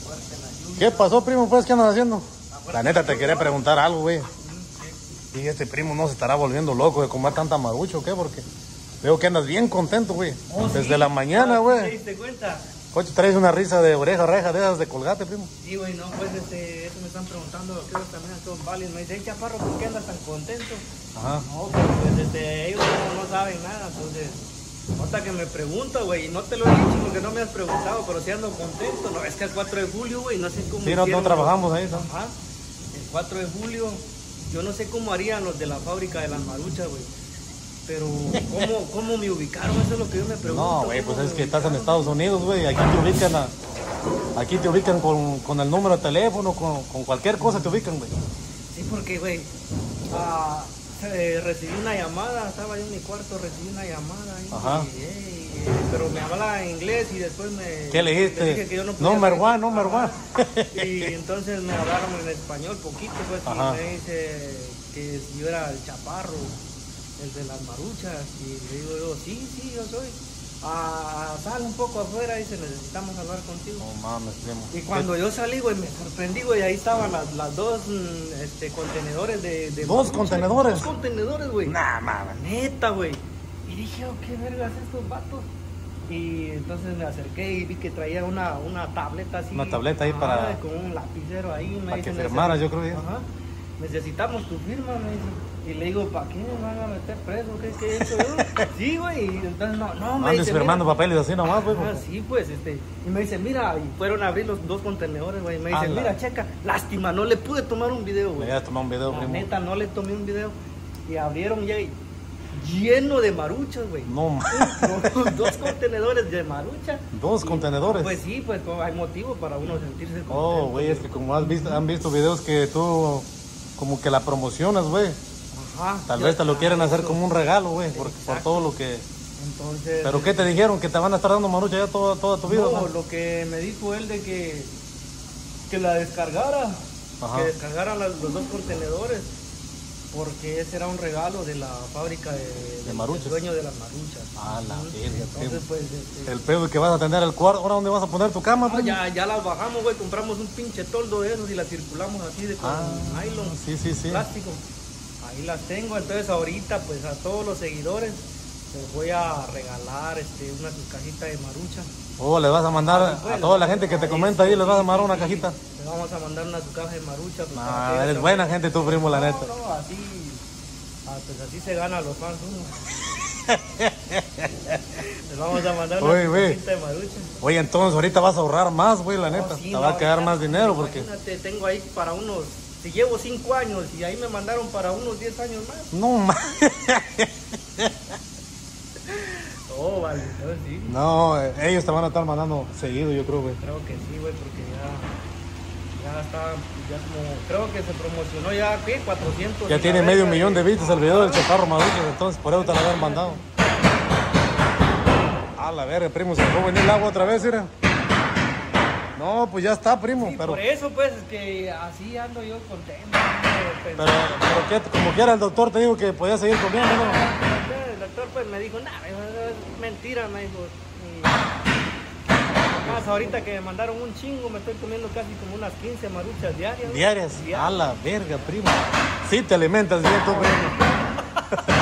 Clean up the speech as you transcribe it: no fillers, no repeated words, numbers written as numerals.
¿Qué pasó, primo? Pues, ¿qué andas haciendo? La neta, te quería preguntar algo, güey. Y este primo no se estará volviendo loco de comer tanta marucha o qué, porque veo que andas bien contento, güey. Desde la mañana, güey. ¿Te diste cuenta? Coche, traes una risa de oreja a oreja de esas de Colgate, primo. Sí, güey, no, pues eso me están preguntando, ¿qué también son válidos? Me dicen, Chaparro, ¿por qué andas tan contento? Ajá. No, pues ellos no saben nada, entonces, hasta que me pregunta, güey, y no te lo he dicho porque no me has preguntado, pero si ando contento, no, es que el 4 de julio, güey, no sé cómo. Sí, no trabajamos ahí, ¿no? Ajá, el 4 de julio, yo no sé cómo harían los de la fábrica de las maruchas, güey. Pero, ¿cómo me ubicaron? Eso es lo que yo me pregunto. No, güey, pues es que estás en Estados Unidos, güey. Aquí te ubican con el número de teléfono, con cualquier cosa te ubican, güey. Sí, porque, güey, recibí una llamada, estaba yo en mi cuarto, recibí una llamada. Ajá. Pero me hablaba en inglés y después ¿Qué le dijiste? dije que yo no podía Number hablar. one, number one. Y entonces me hablaron en español poquito, pues, Ajá. y me dice que yo era el Chaparro, el de las maruchas, y le digo yo, sí, yo soy. Sal un poco afuera, dice, necesitamos hablar contigo. No mames, primo. Y cuando yo salí, güey, me sorprendí, güey, ahí estaban las dos contenedores de ¿Dos marucha. contenedores? 2 contenedores, güey. Nah, mames. Neta, güey. Y dije, oh, qué vergas estos vatos. Y entonces me acerqué y vi que traía una tableta así. Una tableta ahí para... Con un lapicero ahí. Para que firmara, yo creo. Ajá. Necesitamos tu firma, me dice. Y le digo, ¿para qué me van a meter preso? ¿Qué he hecho yo? Sí, güey. Y entonces, no, me andes dice, firmando mira, papeles así nomás, güey. sí, pues, y me dice, mira, y fueron a abrir los 2 contenedores, güey. Y me dice, mira, checa, lástima, no le pude tomar un video, güey. Le voy a tomar un video, primo. Neta, no le tomé un video. Y abrieron ya lleno de maruchas, güey. No, mames. 2 contenedores de marucha. 2 contenedores. Pues sí, pues hay motivo para uno sentirse contento. Oh, güey, es que como han visto videos que tú como que la promocionas, güey. Ajá. Tal vez te lo quieren hacer como un regalo, güey, por todo lo que... Entonces... ¿Pero qué te dijeron? ¿Que te van a estar dando marucha ya toda tu vida? No, lo que me dijo él de que la descargara. Ajá. Que descargara los 2 contenedores. Porque ese era un regalo de la fábrica de maruchas. Del dueño de las maruchas. Ah, la verga. Entonces, pues... El pedo es que vas a tener el cuarto. ¿Ahora dónde vas a poner tu cama, primo? Ya las bajamos, güey. Compramos un pinche toldo de esos y las circulamos así con nylon. Sí. Plástico. Ahí las tengo. Entonces ahorita, pues a todos los seguidores les voy a regalar una cajita de marucha. Oh, le vas a mandar a toda la gente que te comenta ahí, les vas a mandar una cajita. Le vamos a mandar una caja de marucha. Pues, eres buena gente tú, primo, la neta. No, así, pues así se gana los fans uno. Les vamos a mandar una cajita de marucha. Oye, entonces ahorita vas a ahorrar más, güey, la neta. Sí, te va a quedar más dinero porque... Imagínate, tengo ahí para unos... Si llevo 5 años y ahí me mandaron para unos 10 años más. No, Oh, vale, sí. No, ellos te van a estar mandando seguido, yo creo, güey. Creo que sí, güey, porque ya está, ya como, creo que se promocionó ya, ¿qué? 400. Ya tiene medio millón de vistas el video del Chaparro Maruchas, entonces por eso te lo habían mandado. A la verga, primo, se dejó venir el agua otra vez, mira. No, pues ya está, primo, Sí, pero... por eso, pues, es que así ando yo contento. Pero que, como quiera, el doctor te dijo que podías seguir comiendo, ¿no? El doctor, pues, me dijo, nah, es mentira, me dijo. Más ahorita que me mandaron un chingo, me estoy comiendo casi como unas 15 maruchas diarias. ¿Diarias? A la verga, primo. Sí te alimentas bien tú, primo.